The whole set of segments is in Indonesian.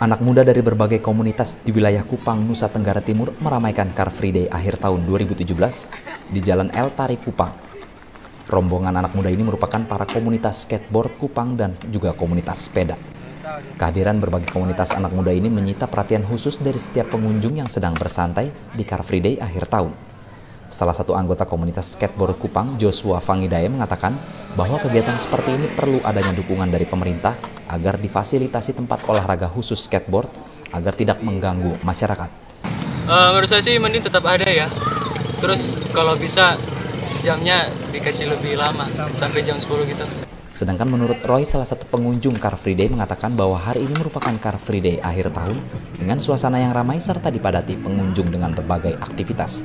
Anak muda dari berbagai komunitas di wilayah Kupang, Nusa Tenggara Timur meramaikan Car Free Day akhir tahun 2017 di Jalan El Tari Kupang. Rombongan anak muda ini merupakan para komunitas skateboard Kupang dan juga komunitas sepeda. Kehadiran berbagai komunitas anak muda ini menyita perhatian khusus dari setiap pengunjung yang sedang bersantai di Car Free Day akhir tahun. Salah satu anggota komunitas skateboard Kupang, Joshua Fangidaya, mengatakan bahwa kegiatan seperti ini perlu adanya dukungan dari pemerintah agar difasilitasi tempat olahraga khusus skateboard agar tidak mengganggu masyarakat. Menurut saya sih mending tetap ada ya. Terus kalau bisa jamnya dikasih lebih lama, sampai jam 10 gitu. Sedangkan menurut Roy, salah satu pengunjung Car Free Day, mengatakan bahwa hari ini merupakan Car Free Day akhir tahun dengan suasana yang ramai serta dipadati pengunjung dengan berbagai aktivitas.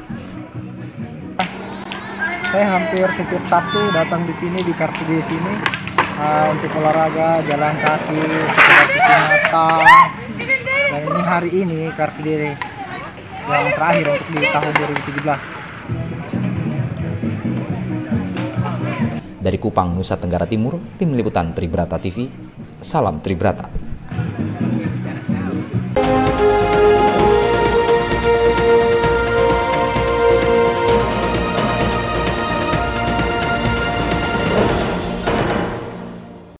Saya hampir setiap Sabtu datang di sini di Car Free Day sini untuk olahraga, jalan kaki, sekedar cuci mata. Dan ini hari ini Car Free Day yang terakhir untuk di tahun 2017. Dari Kupang, Nusa Tenggara Timur, Tim Liputan Tribrata TV, salam Tribrata.